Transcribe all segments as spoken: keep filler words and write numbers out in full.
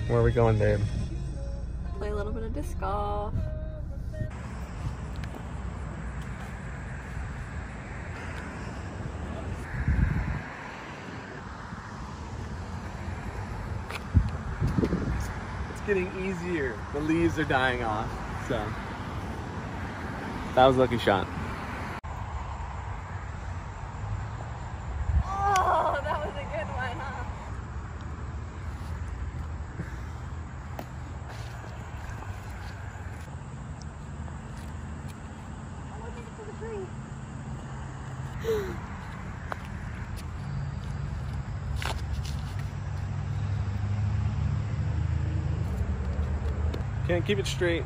Where are we going, babe? Play a little bit of disc golf. It's getting easier. The leaves are dying off, so that was a lucky shot. Oh, that was a good one, huh? I'm looking for the tree. Can't keep it straight.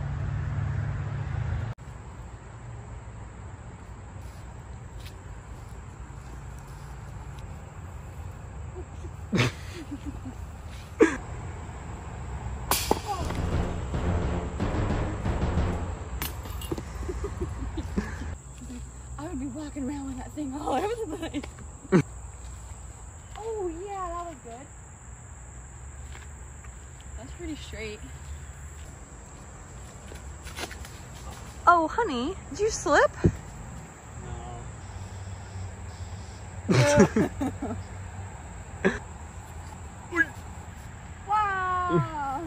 I would be walking around with that thing all over the place. Oh yeah, that was good. That's pretty straight. Oh, honey, did you slip? No. Wow.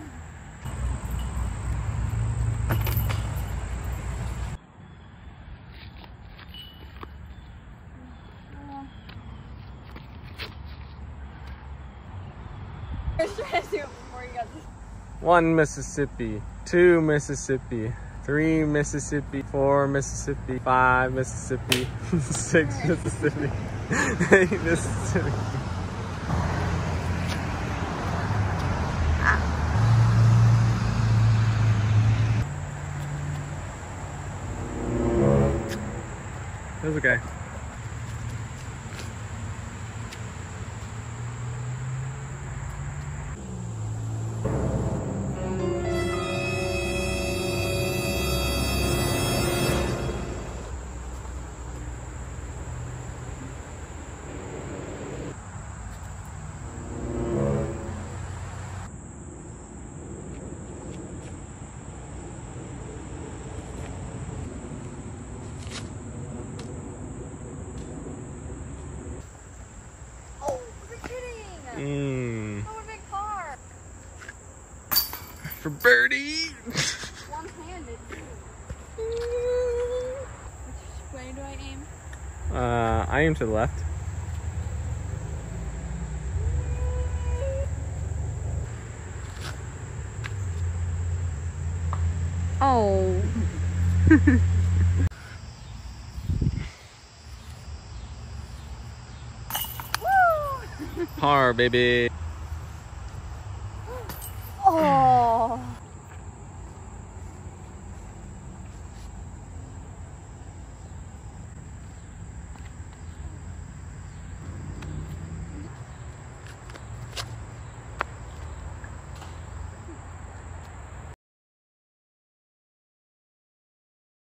One Mississippi, two Mississippi, three Mississippi, four Mississippi, five Mississippi, six Mississippi, eight Mississippi. It was okay. Mmm. Oh, a big car. For birdie. One-handed. Which way do I aim? Uh, I aim to the left. Oh. Par, baby.